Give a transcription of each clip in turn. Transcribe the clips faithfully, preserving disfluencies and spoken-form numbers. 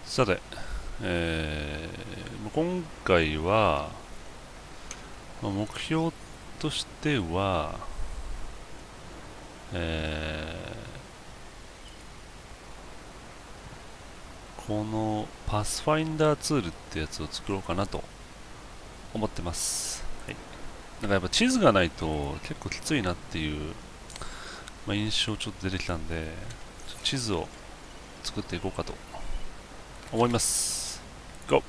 さて、えー、今回は、まあ、目標としては、えー、このパスファインダーツールってやつを作ろうかなと思ってます。はい。なんかやっぱ地図がないと結構きついなっていう、まあ、印象ちょっと出てきたんで、地図を作っていこうかと思います。ゴー。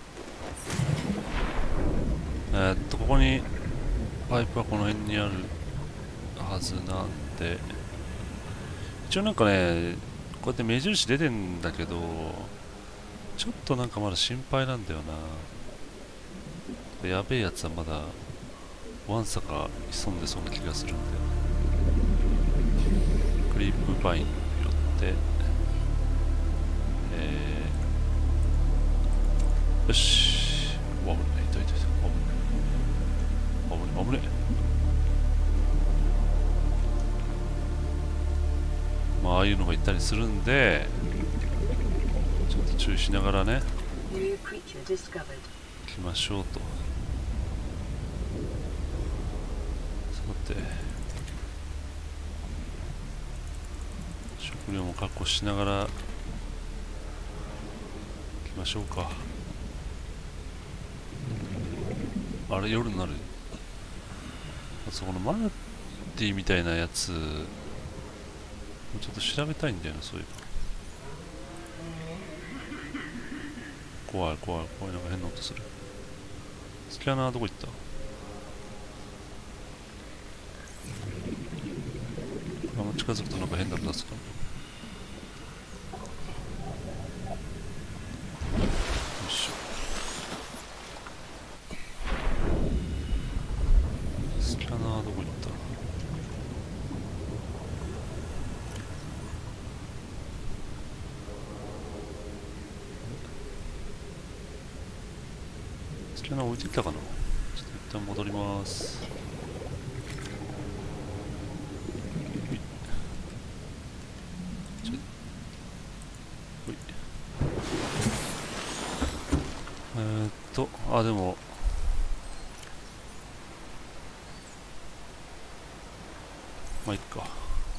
えー、っと、ここにパイプはこの辺にあるはずなんで、一応なんかね、こうやって目印出てんだけど、ちょっとなんかまだ心配なんだよな。やべえやつはまだ、わんさか潜んでそうな気がするんで。クリープパインによって、えー、よし。危ない、痛い痛い痛い。危ない、危ない、危ない。まあ、ああいうのがいたりするんで、ちょっと注意しながらね、行きましょうと。さて、食料も確保しながら行きましょうか。あれ、夜になる。あそこのマナティーみたいなやつ、ちょっと調べたいんだよな、そういえば。怖い怖い怖い、なんか変な音する。スキャナーどこ行った？あんま近づくとなんか変な音出すか。よいしょ。スキャナーどこ行った？スキャナー置いていったかな。ちょっと一旦戻ります。ちょほい。えーっとあでもまあいっか。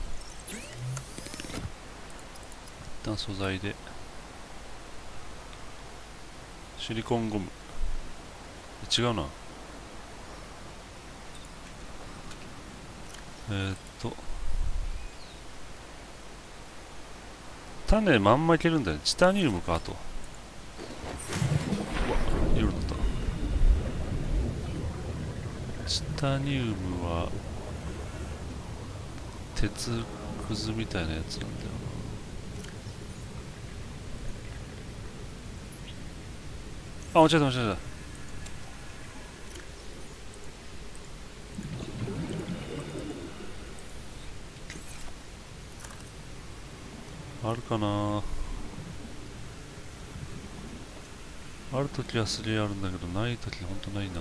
一旦素材でシリコンゴム、違うな。えーっと種まんまいけるんだよね。チタニウムか。あとうわ夜だった。チタニウムは鉄くずみたいなやつなんだよな。あ、間違えた間違えた。あるかな。あるときはスリーあるんだけど、ないときほんとないな。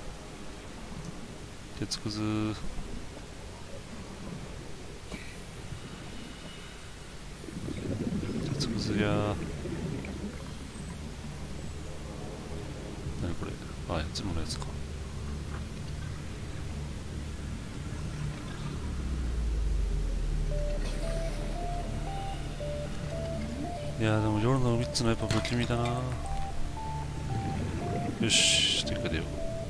鉄くず。鉄くずや。なにこれ。あ、いつものやつか。いやーでも夜のみっつのやっぱ不気味だな。よし、てか出よう。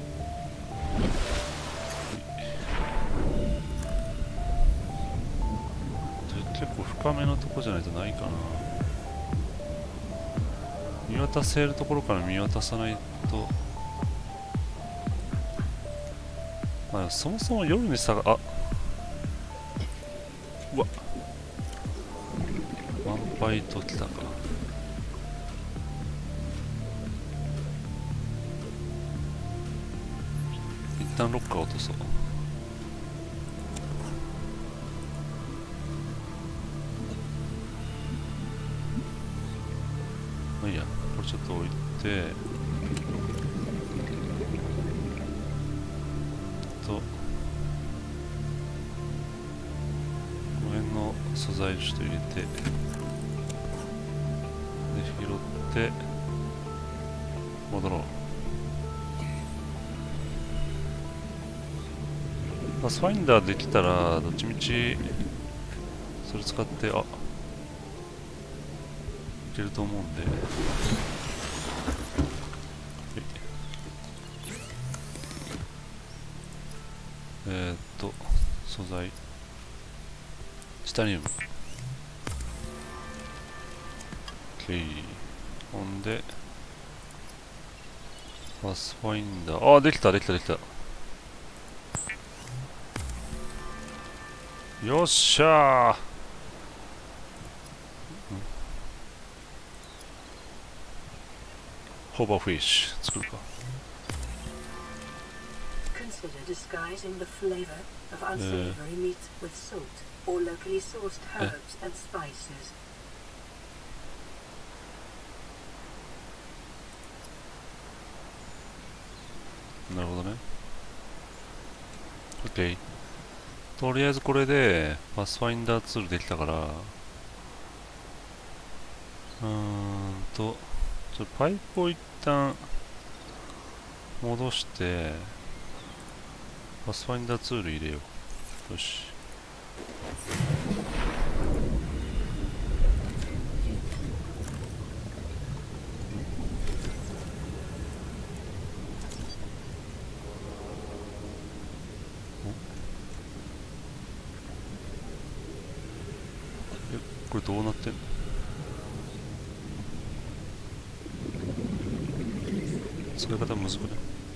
結構深めのとこじゃないとないかな。見渡せるところから見渡さないと。まあそもそも夜にさ、あ、うわ、ワンバイト来たか。一旦ロッカー落とそう。まあいいや、これちょっと置いて、とこの辺の素材ちょっと入れて、で拾って戻ろう。パスファインダーできたらどっちみちそれ使ってあいけると思うんで、えー、っと素材チタニウム OK。 ほんでパスファインダー、ああできたできたできた。よっしゃー。ホーバーフィッシュ作るか。 Consider disguising the flavor of unsavory meats with salt or locally sourced herbs and spices. なるほどね。OK。とりあえずこれでパスファインダーツールできたから、うーんとちょっとパイプを一旦戻してパスファインダーツール入れよう。よし。これどうなってんの？使い方むずくない？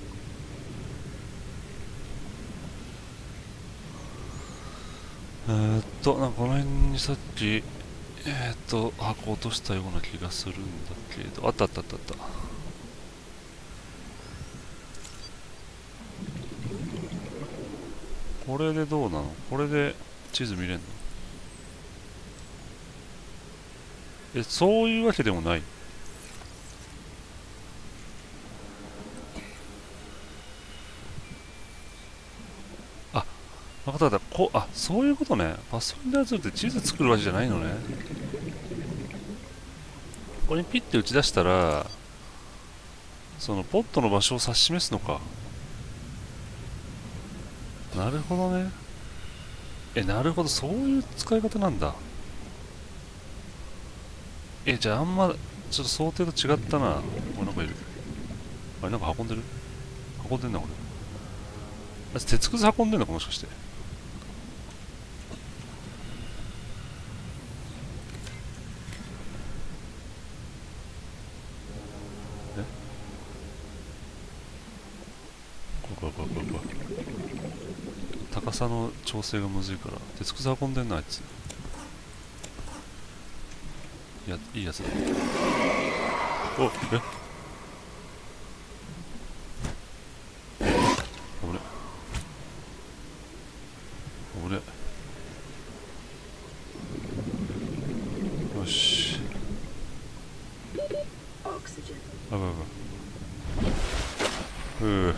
えーっとなんかこの辺にさっきえーっと箱落としたような気がするんだけど、あったあったあったあった。これでどうなの？これで地図見れんの？え、そういうわけでもない。あ、分かった分かった。こあ、そういうことね。パスファインダーツールって地図作るわけじゃないのね。ここにピッて打ち出したら、そのポットの場所を指し示すのか。なるほどね。え、なるほど、そういう使い方なんだ。え、じゃああんま、ちょっと想定と違ったな。これなんかいる。あれなんか運んでる？運んでんな、これ。あいつ鉄くず運んでんのかもしかして。え怖い怖い怖い怖い。高さの調整がむずいから。鉄くず運んでんな、あいつ。いや、いいやつだ。お、え危ね。危ね。よし。あばば。うぅ。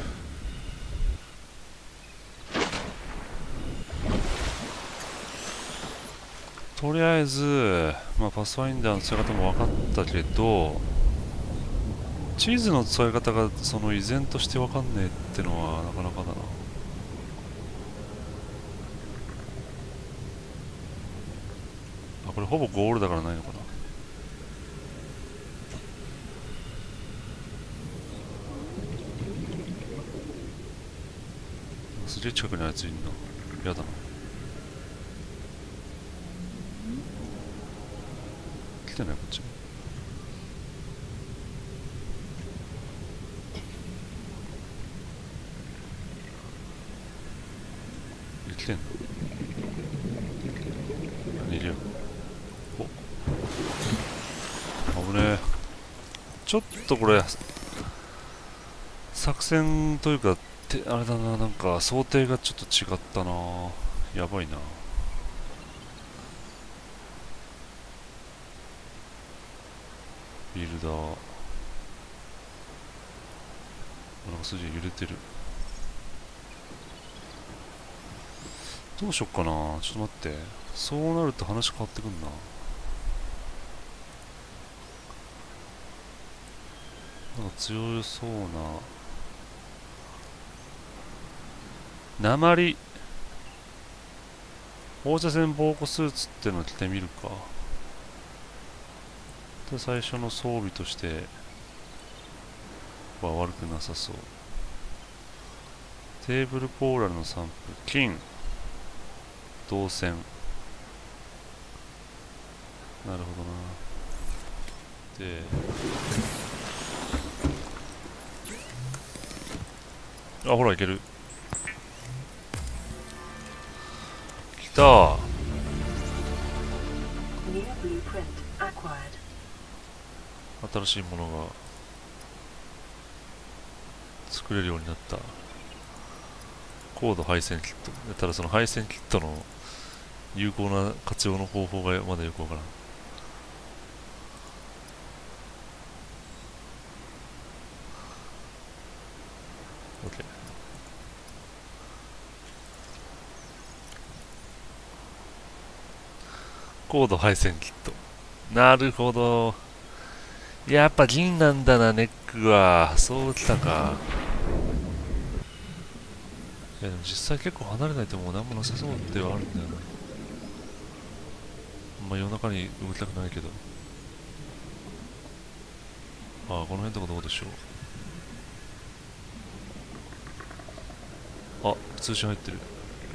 とりあえず、まあ、パスファインダーの使い方も分かったけど、地図の使い方がその依然として分かんねえってのはなかなかだな。あ、これほぼゴールだからないのかな。すげえ近くにあいついんな。やだな。来てないこっち。来てんの？何いるよ。お、危ねえ。ちょっとこれ作戦というかてあれだな、なんか想定がちょっと違ったな。やばいな。ビルダーなんか筋揺れてる。どうしよっかな。ちょっと待って、そうなると話変わってくんな。 なんか強そうな鉛放射線防護スーツってのを着てみるか。で最初の装備としては悪くなさそう。テーブルコーラルのサンプル、金、銅線。なるほどな。であ、ほらいける。来たー。 New blueprint acquired. 新しいものが作れるようになった。コード配線キット。ただその配線キットの有効な活用の方法がまだよくわからん。OK。コード配線キット。なるほど。やっぱ銀なんだな、ネックは。そうきたか。いやでも実際結構離れないともう何もなさそうではあるんだよな。まあ夜中に動きたくないけど。ああ、この辺とかどうでしょう。あ、通信入ってる。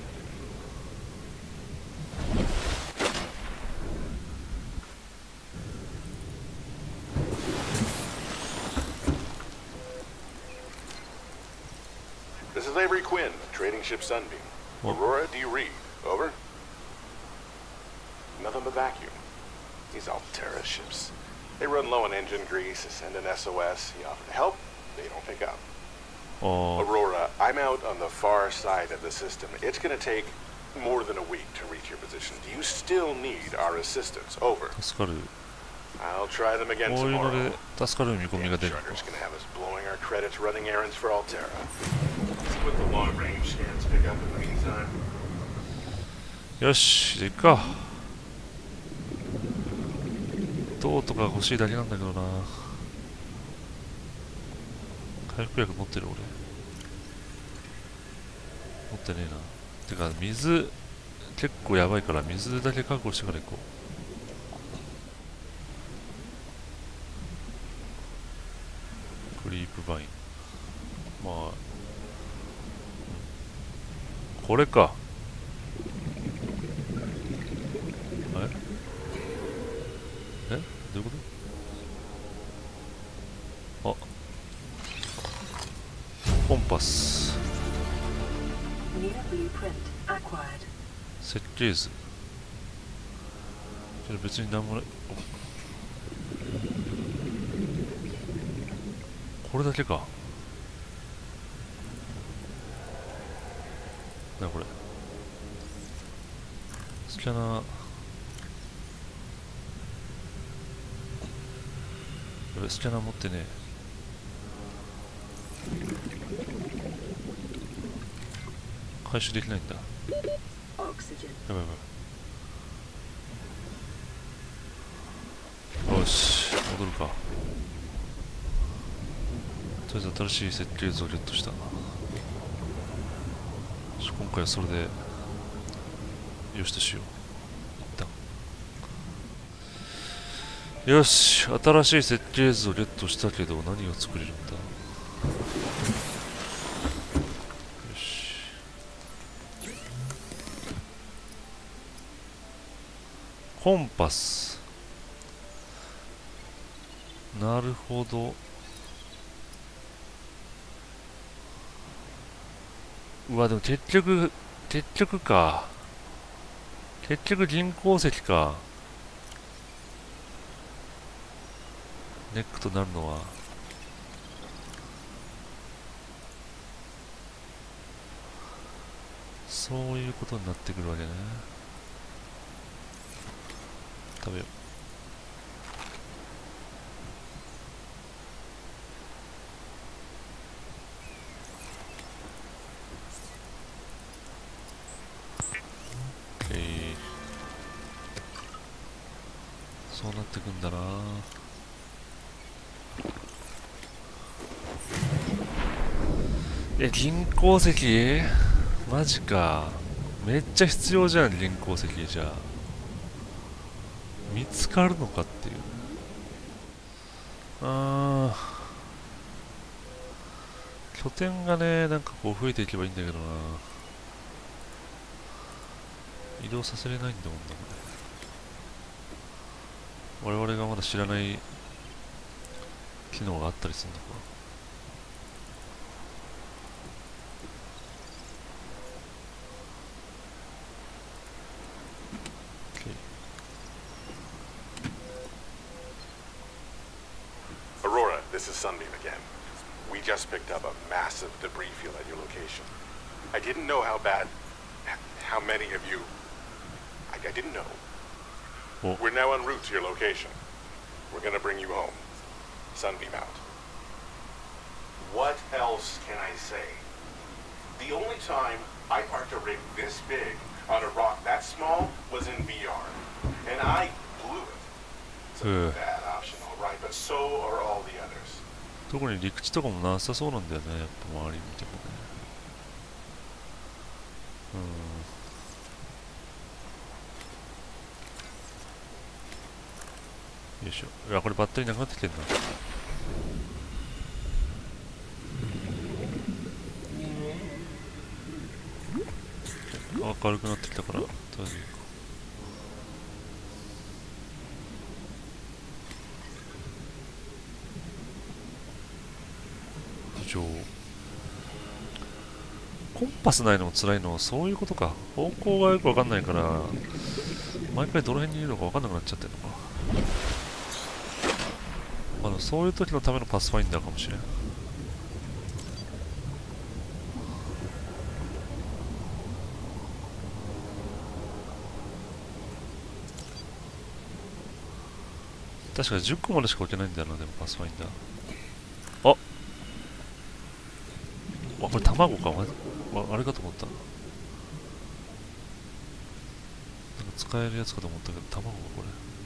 This is Avery Quinn, trading ship Sunbeam. Aurora, do you read? Over? Nothing but vacuum. These Altera ships. They run low on engine grease, send an S O S, you offer to help, they don't pick up. Oh. Aurora, I'm out on the far side of the system. It's gonna take more than a week to reach your position. Do you still need our assistance? Over. 助かる。 I'll try them again こういうの tomorrow. で助かる見込みが Damn 出るのか。 Charter's gonna have us blowing our credits running errands for Altera. See what the long range scans pick up in the meantime. よし、じゃあ行くか。銅とか欲しいだけなんだけどな。回復薬持ってる俺。持ってねえな。てか水結構やばいから水だけ確保してから行こう。クリープバイン。まあこれか。あれえどういうこと？あ、コンパス。 New blueprint acquired. 設計図。けど別に何もない。これだけか。なこれ。スキャナー。やべ、スキャナー持ってねえ。回収できないんだ。や Oxygen. ばいやばい。よし、戻るか。とりあえず新しい設計図をゲットした。今回はそれでよしとしよう。一旦よし、新しい設計図をゲットしたけど何を作れるんだ。よし、コンパス。なるほど。うわ、でも結局結局か。結局銀鉱石か。ネックとなるのはそういうことになってくるわけね。食べよう。そうなってくんだな。 え、銀鉱石マジか。めっちゃ必要じゃん、銀鉱石じゃあ。見つかるのかっていう。あー。拠点がね、なんかこう増えていけばいいんだけどな。移動させれないんだもんな、これ。我々がまだ知らない機能があったりするのか。 Aurora, this is Sunbeam again. We just picked up a massive debris field at your location. I didn't know how bad, how many of you. I, I didn't know. Oh. We're now en route to your location. We're gonna bring you home. Sunbeam out. What else can I say? The only time I parked a rig this big on a rock that small was in V R, and I blew it. It's a Uh. bad option, all right, but so are all the others. 特に陸地とかもなさそうなんだよね、やっぱ周り見てもね。うん。よいしょ。いや、これバッテリーなくなってきてんな。明るくなってきたから、とりあえず。コンパスないのも辛いのはそういうことか。方向がよくわかんないから毎回どの辺にいるのかわかんなくなっちゃってるのか。まあ、そういう時のためのパスファインダーかもしれん。確かじゅっこまでしか置けないんだよな、でもパスファインダー。あっ、あ、これ卵か。あ, あれかと思った。なんか使えるやつかと思ったけど、卵かこ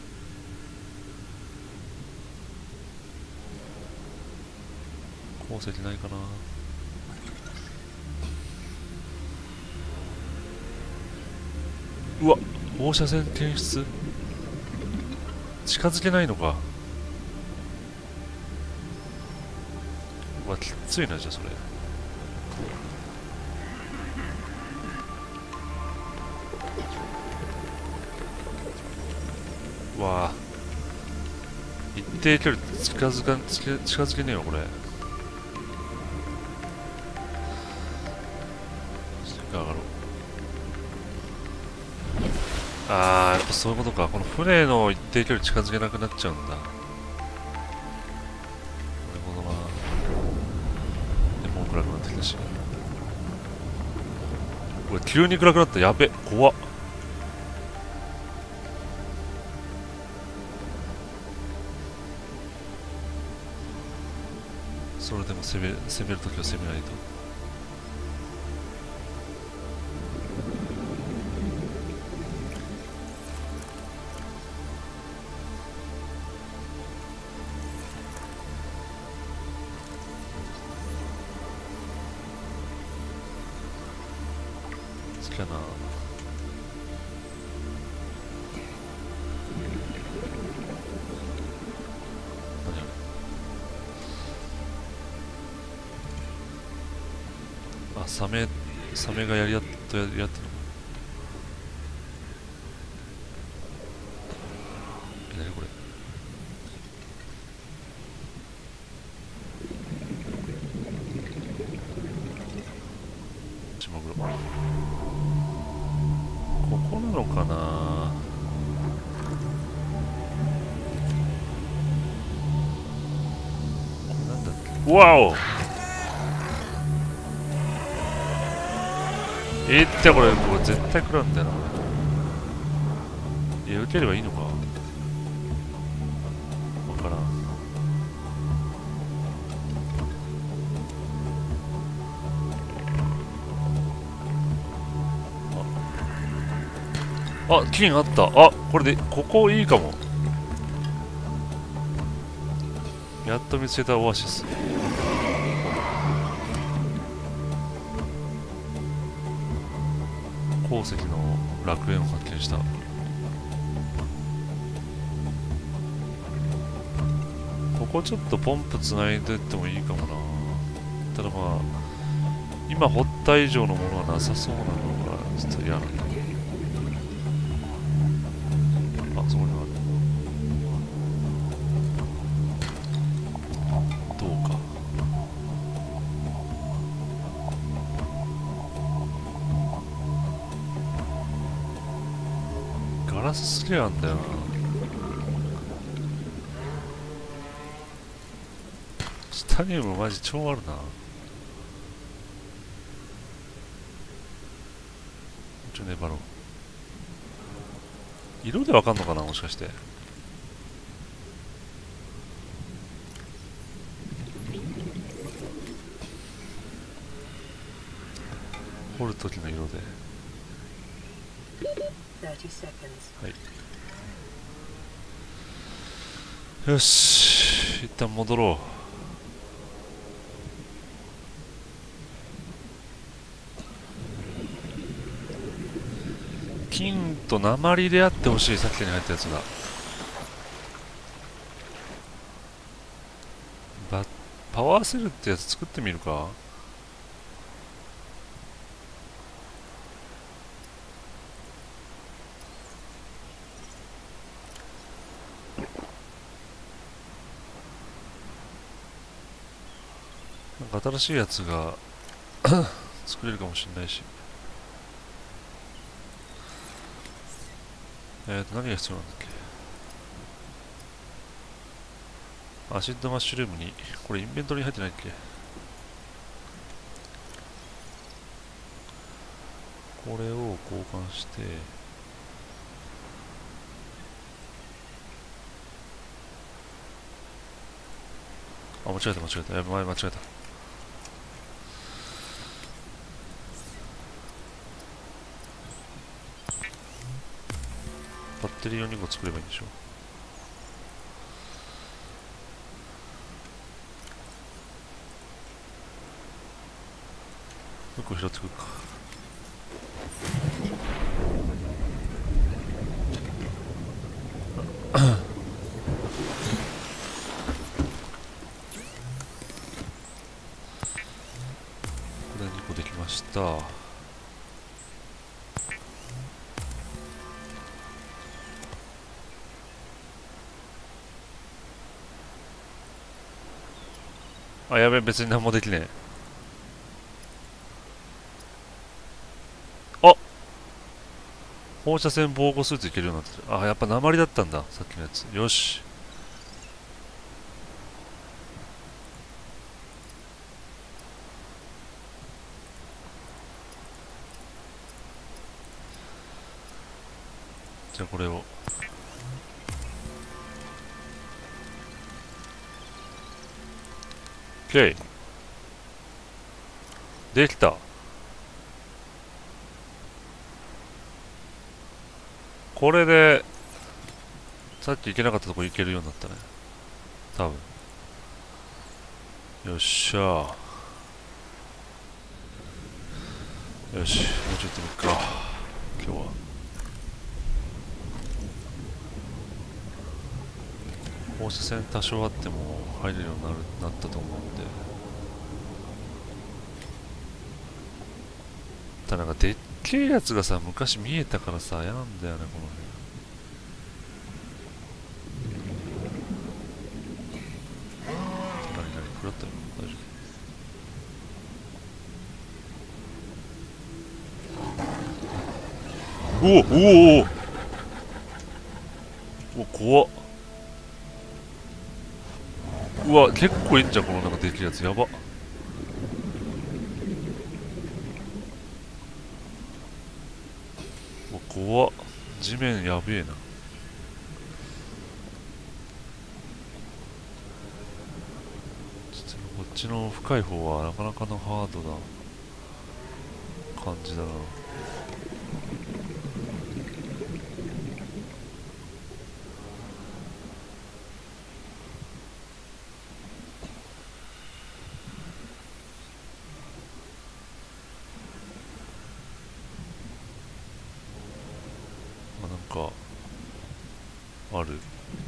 れ。鉱石ないかな。うわ、放射線検出。近づけないのか。うわ、きついな、じゃあそれ。わあ、一定距離近づか近づけねえよこれ。上がろう。ああ、やっぱそういうことか。この船の一定距離近づけなくなっちゃうんだ。なるほどな。でもう暗くなってきたし。これ急に暗くなった。やべ、怖っ。それでも攻め攻めるときは攻めないと。好きやな。あ、サメ、サメがやりやっとやりやってるの。え、なにこれ。島黒。ここなのかな。これなんだっけ。わお。えー、ってこれ、これ絶対食らうんだよな、これ。いや、受ければいいのかわからん。あ、あ、金あった。あ、これで、ここいいかも。やっと見つけたオアシス。 鉱石の楽園を発見した。ここちょっとポンプつないでってもいいかもな。ただまあ今掘った以上のものはなさそうなのがちょっと嫌なんだ。あ、そこにある。どうか。ガラスすげえあんだよな。チタニウムマジ超あるな。ちょっと粘ろう。色でわかんのかな、もしかして。掘る時の色で。はい。よし、一旦戻ろう。金と鉛であってほしい。さっきに入ったやつがバパワーセルってやつ作ってみるか。なんか新しいやつが作れるかもしれないし。えーと、何が必要なんだっけ。アシッドマッシュルームに、これインベントリーに入ってないっけ。これを交換して、あ、間違えた間違えた。やばい、間違えた。バッテリーをにこ作ればいいんでしょ。よく拾ってくるか。これにこできました。あ、やべえ、別に何もできねえ。あ、放射線防護スーツいけるようになってる。あ、やっぱ鉛だったんだ、さっきのやつ。よし。じゃあこれを。OK。できた。これで、さっき行けなかったとこ行けるようになったね。多分。よっしゃー。よし、もうちょっと行ってみっか。今日は。放射線多少あっても入れるようになるなったと思うんで。ただなんかでっけえやつがさ、昔見えたからさ、嫌なんだよね、この辺。何何食らったよ、大丈夫。おおおおお、怖っ。うわ、結構いいんじゃん、このなんかでっけえやつ。やば。うわ、怖っ。地面やべえな。こっちの深い方はなかなかのハードな感じだな。 ある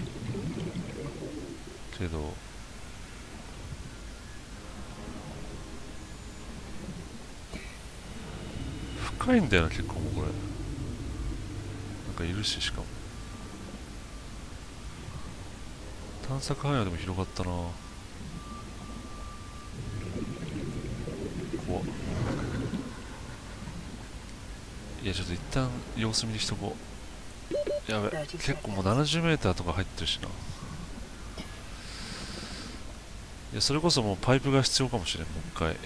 けど、深いんだよな結構もうこれ。なんかいるし、しかも探索範囲はでも広がったな。怖っ。いやちょっと一旦様子見にしとこう。やべ、結構もう ななじゅうメーター とか入ってるしな。いやそれこそもうパイプが必要かもしれん。もう一回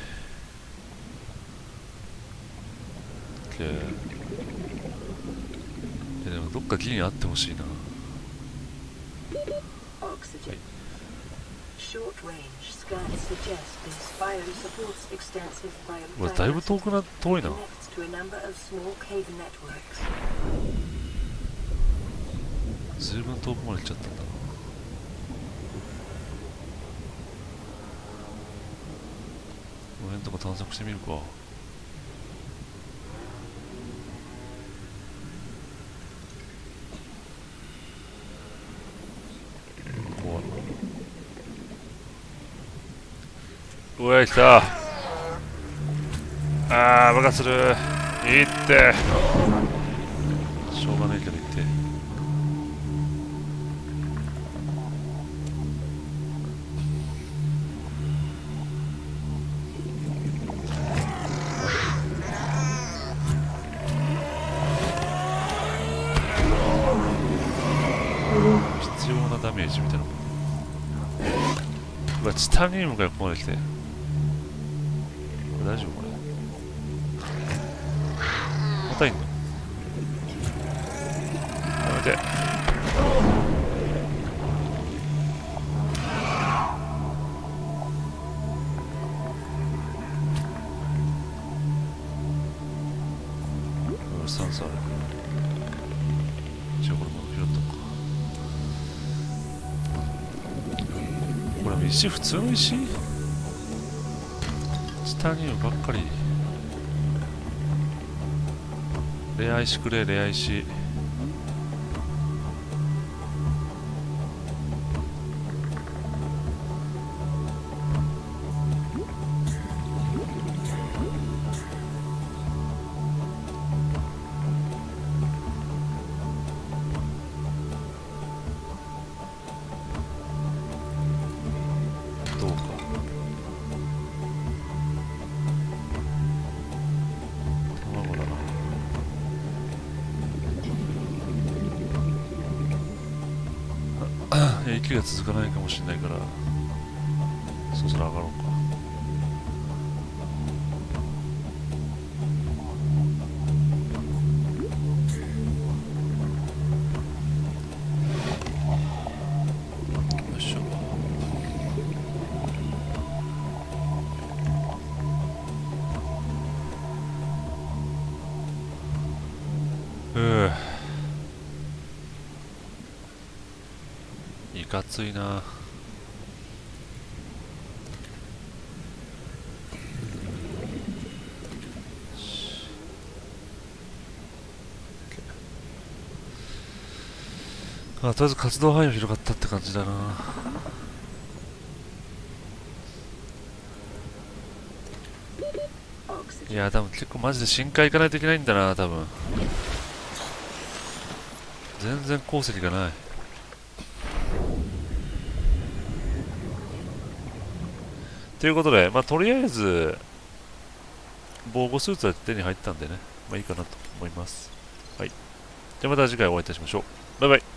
OK。 いやでもどっかギリにあってほしいな。これだいぶ遠くな、遠いな。ずいぶん遠くまで行っちゃったんだな。この辺とか探索してみるか。怖い。うわ、来た。あー、爆発する。いって。しょうがないけどいって。必要なダメージみたいなもん。うわ、チタニウムがここまで来て。これ大丈夫これ。またいんの？やめて。うわ、酸素ある。一応これも拾っとこう。これ石普通の石？チタニウムばっかり。レア石くれ、レア石。どうか。卵だな。息が続かないかもしれないから、そろそろ上がろうか。よいしょ。うぅ、いかついな。あ、とりあえず活動範囲が広がったって感じだな。いや、多分結構マジで深海行かないといけないんだな、多分。全然鉱石がない。ということで、まあ、とりあえず、防護スーツは手に入ったんでね、まあいいかなと思います。はい。じゃあまた次回お会いいたしましょう。バイバイ。